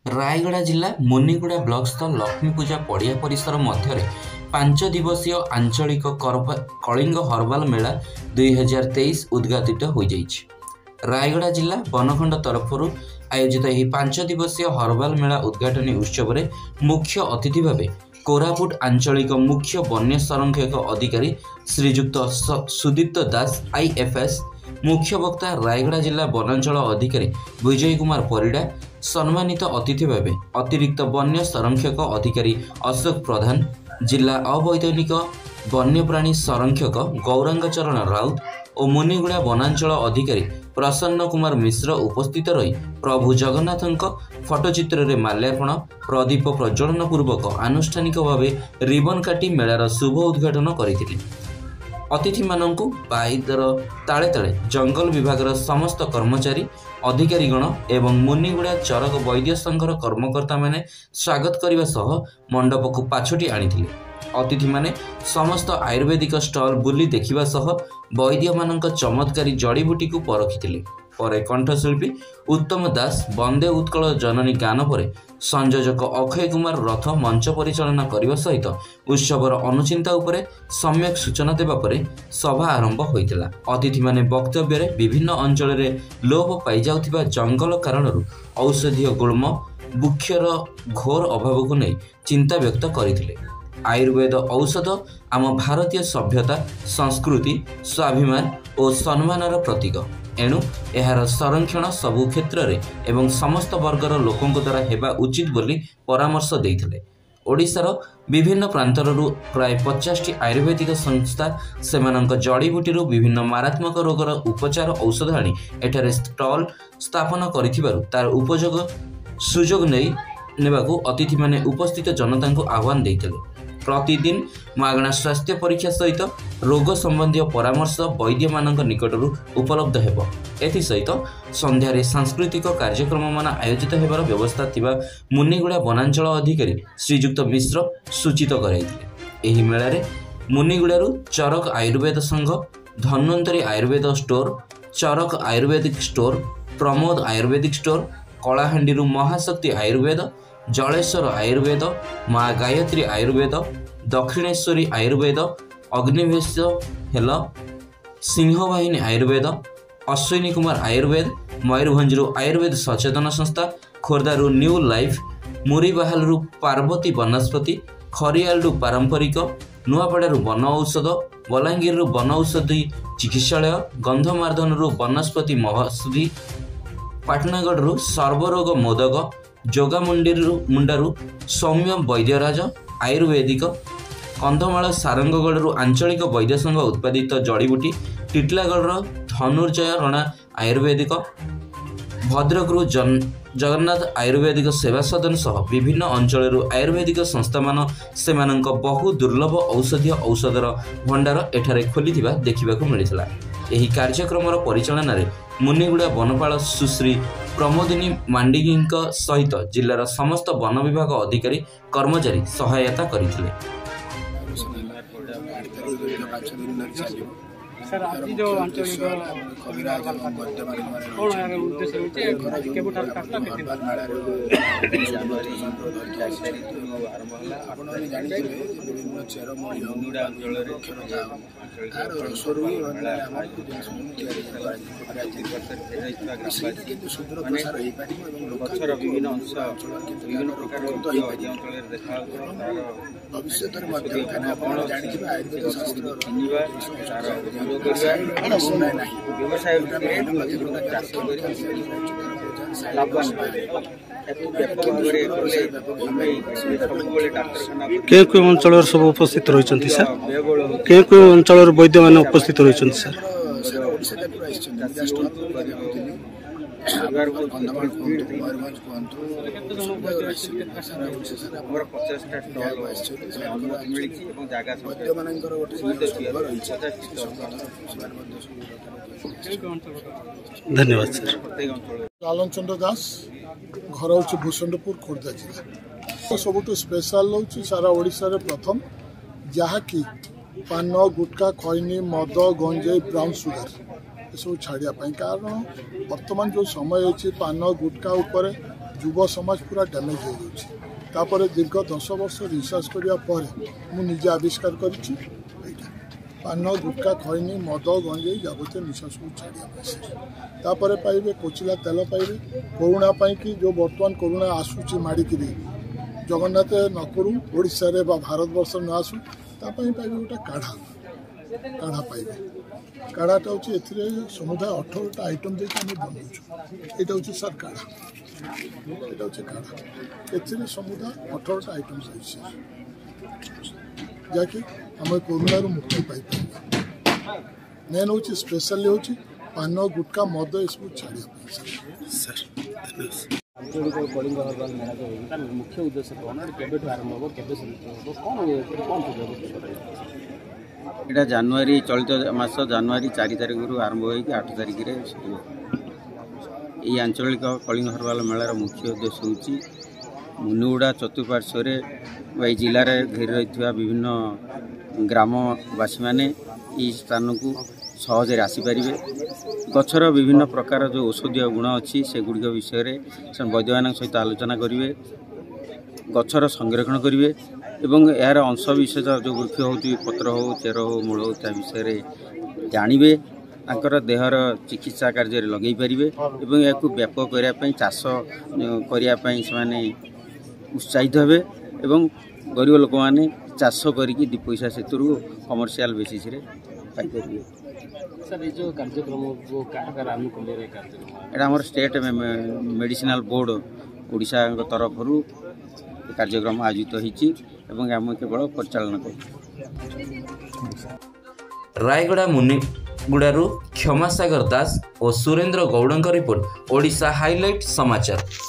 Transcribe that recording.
रायगड़ा जिला मुनिगुड़ा ब्लॉकस्थ लक्ष्मी पूजा पड़िया परिसर मध्य 5 दिवसीय आंचलिक कलिंग हर्बाल मेला 2023 उद्घाटित हो जाइछि। रायगड़ा जिला बनखंड तरफ आयोजित यह 5 दिवसीय हर्बाल मेला उद्घाटनी उत्सव में मुख्य अतिथि भाव कोरापुट आंचलिक मुख्य वन्य संरक्षक अधिकारी श्रीजुक्त सुदीप्त दास आईएफएस, मुख्य वक्ता रायगड़ा जिला वनांचल अधिकारी विजय कुमार परिडा, सम्मानित अतिथि भाव अतिरिक्त वन्य संरक्षक अधिकारी अशोक प्रधान, जिला अवैतनिक वन्यप्राणी संरक्षक गौरांगचरण राउत और मुनिगुड़ा वनांचल अधिकारी प्रसन्न कुमार मिश्र उपस्थित रही प्रभु जगन्नाथ फटोचित्र में माल्यार्पण प्रदीप प्रज्वलन पूर्वक आनुष्ठानिक भाव रिबन काटी मेलार शुभ उद्घाटन करथिले। अतिथि माननकु बाइदर ताले ताले जंगल विभागर समस्त कर्मचारी अधिकारीगण एवं मुनिगुड़ा चरक वैद्य संघर कर्मकर्ता माने स्वागत करने सह मंडप को पाछोटी आनिथिले। अतिथि माने समस्त आयुर्वेदिक स्टॉल बुली देखिबा सह वैद्य मानक चमत्कारी जड़ीबूटी को परखिथिले। पर कंठशिल्पी उत्तम दास वंदे उत्कल जननी गान पर संयोजक अक्षय कुमार रथ मंच परिचालना करने सहित उत्सवर अनुचिंता उपरे सम्यक सूचना देवा पर सभा आरंभ होइतिला। अतिथि माने वक्तव्य रे विभिन्न अंचल रे लोप पाई जाउथिबा जंगल कारणरू औषधीय गुल्म वृक्षर घोर अभाव को नहीं चिंता व्यक्त करथिले। आयुर्वेद औषध आम भारतीय सभ्यता संस्कृति स्वाभिमान और सम्मानर प्रतीक, एणु एहार संरक्षण सबु क्षेत्र रे एवं समस्त वर्गर लोकों द्वारा हेबा उचित बोली परामर्श देइथिले। ओडिशार विभिन्न प्रांतरु प्राय 50टी आयुर्वेदिक संस्था सेमानंक जड़ीबूटी विभिन्न मारात्मक रोगर उपचार औषध आनी एठारे स्टॉल स्थापन करिथिबारु तार उपयोग सुजोग नहीं नेबाकू अतिथि माने उपस्थित जनता को आह्वान देइथिले। प्रतिदिन मागणा स्वास्थ्य परीक्षा सहित रोग संबंधी परामर्श वैद्य मानक निकटरू उपलब्ध हेब। एथि सहित संध्यारे सांस्कृतिक कार्यक्रम मान आयोजित हेबार व्यवस्था थिबा मुनिगुड़ा वनांचल अधिकारी श्रीजुक्त मिश्र सूचित कराइथिले। एही मेला रे मुनिगुड़ारू Charak Ayurveda Sangha, Dhanvantari Ayurveda store, Charak Ayurvedic store, Pramod Ayurvedic store, कलाहांडीरू महाशक्ति आयुर्वेद, जलेश्वर आयुर्वेद, माँ गायत्री आयुर्वेद, दक्षिणेश्वरी आयुर्वेद, अग्निवेश हेल, सिंहवाहिनी आयुर्वेद, अश्विनी कुमार आयुर्वेद, मयूरभंजरू आयुर्वेद सचेतन संस्था, खोर्धारू न्यू लाइफ, मुरीबाहालू पार्वती वनस्पति, खरियालू पारंपरिक, नुआपड़ारू वन औषध, बलांगीर वन औषधि चिकित्सालय, गंधमार्धनरू वनस्पति महौषधि, पाटनागढ़ सर्वरोग मोदक, जोगामुंडारू सौम्य वैद्यराज आयुर्वेदिक, कंधमाल सारंगगढ़ आंचलिक वैद्य संघ उत्पादित जड़ीबूटी, टिटलागढ़ धनुर्जय रणा आयुर्वेदिक, भद्रकरू जगन्नाथ आयुर्वेदिक सेवा सदन सह विभिन्न अंचल आयुर्वेदिक संस्था मान सेमानंक बहु दुर्लभ औषधीय औषधर भंडार एठारे खोलिथिबा देखिबाकू मिलिथिला। एही कार्यक्रम परिचालन रे मुनिगुड़ा वनपाल सुश्री प्रमोदिनी मांडिगी सहित जिलार समस्त वन विभाग अधिकारी कर्मचारी सहायता करथिले। सर आज जो आंचलिक कौन यार उद्देश्य होचे केबुटार काटला केते आपण जानि विभिन्न चेरमूल मुनिगुड़ा अंचल रे तार रसरू सुदूर प्रसार हो पारि गछर विभिन्न अंश विभिन्न प्रकार अंचल देखा भविष्य जानी आयुर्वेद शास्त्र व्यवसाय के अंचल सब उपस्थित रही सर के अंचल वैद्य मान उपस्थित रही सर धन्यवाद सर। लालन चंद्र दास घर हूँ भूषणपुर खोर्धा जिला सब स्पेशल हूँ सारा ओडिशा रे प्रथम जहाँकि पान गुटखा खैनी मद गंजेई ब्राउन सुगर सब छाड़ापी कारण बर्तमान जो समय अच्छी पान गुटखा उपर युव समाज पूरा डैमेज हो जापर दीर्घ 10 वर्ष रिसर्च करने मु निजे आविष्कार करी पान गुटखा खैनी मद गंजे जबत निशा सब छाड़ापर पाइबे कोचिला तेल पाइबे करुणा कि जो बर्तमान करुणा आसूची माड़िकी जगन्नाथ न करू ओडिशा रे भारत वर्ष न आसू पाइबे गोटे काढ़ा काढ़ा पाइबे काढ़ाटा हूँ ए समुदाय 18टा आइटम देखे आम बनाऊँ यहाँ हूँ सर काढ़ा यहाँ हूँ काढ़ा ए समुदाय 18टा आइटम जहाँकि आम कोरोना मुक्ति पाई मेन हूँ स्पेशल हूँ पान गुटखा मद ये सब छाड़िया आंचलिक कलिंग हर्बाल मेला जो होगी तार मुख्य उद्देश्य कौन केबेठू आरंभ हो केबे समाप्त हो कौन এটা জানুয়ারি চলিত মাস জানুয়ারি 4 তারিখରୁ ଆରମ୍ଭ ହୋଇକି 8 ତାରିଖରେ ସରିବ। এই ଆଞ୍ଚଳିକ କଳିଙ୍ଗ ହର୍ବାଲ ମେଳାର ମୁଖ୍ୟ ଉଦ୍ଦେଶ୍ୟ ହେଉଛି ମୁନିଗୁଡ଼ା ଚତୁଃପାର୍ଶ୍ୱରେ এই ଜିଲ୍ଲାରେ ଘେରି ରହିଥିବା ବିଭିନ୍ନ ଗ୍ରାମବାସୀମାନେ এই ସ୍ଥାନକୁ ସହଜରେ ଆସିପାରିବେ। ଗଛର ବିଭିନ୍ନ ପ୍ରକାର ଯେଉଁ ଔଷଧୀୟ ଗୁଣ ଅଛି ସେଗୁଡ଼ିକ ବିଷୟରେ ସେମାନେ ବୈଦ୍ୟମାନଙ୍କ ସହିତ ଆଲୋଚନା କରିବେ, ଗଛର ସଂରକ୍ଷଣ କରିବେ ଏବଂ ଏହାର ଅଂଶବିଶେଷ ଯେଉଁ ବୃକ୍ଷ ହେଉଛି ପତ୍ର ହେଉ ଚେର ହେଉ ମୂଳ ହେଉ ତା ବିଷୟରେ ଜାଣିବେ, ତାଙ୍କର ଦେହର ଚିକିତ୍ସା କାର୍ଯ୍ୟରେ ଲଗାଇ ପାରିବେ ଏବଂ ଏହାକୁ ବ୍ୟାପକ କରିବା ପାଇଁ ଚାଷ କରିବା ପାଇଁ ସେମାନେ ଉତ୍ସାହିତ ହେବେ ଏବଂ ଗରିବ ଲୋକମାନେ ଚାଷ କରିକି 2 ପଇସା ସେଥିରୁ କମର୍ସିଆଲ ବେସିସ୍ରେ ପାଇପାରିବେ। सर ये जो कार्यक्रम वो अनुकूल कार्यक्रम एटा हमर स्टेट मेडिसिनल बोर्ड ओडिशा तरफ कार्यक्रम आयोजित होती आम केवल परिचालन कर। रायगड़ा मुनिगुड़ारू क्षमा सागर दास और सुरेंद्र गौड़ रिपोर्ट ओडिशा हाइलाइट समाचार।